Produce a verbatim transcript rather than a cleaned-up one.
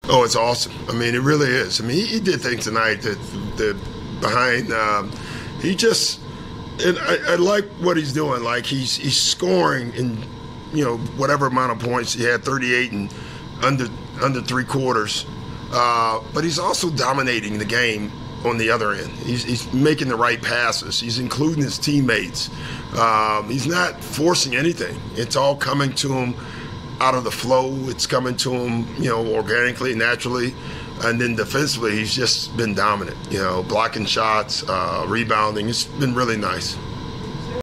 Oh, it's awesome. I mean, it really is. I mean, he, he did things tonight that, that behind, um, he just, and I, I like what he's doing. Like, he's he's scoring in, you know, whatever amount of points. He had thirty-eight and under under three quarters. Uh, but he's also dominating the game on the other end. He's, he's making the right passes. He's including his teammates. Um, he's not forcing anything. It's all coming to him out of the flow. It's coming to him, you know, organically, naturally. And then defensively, he's just been dominant, you know, blocking shots, uh, rebounding. It's been really nice.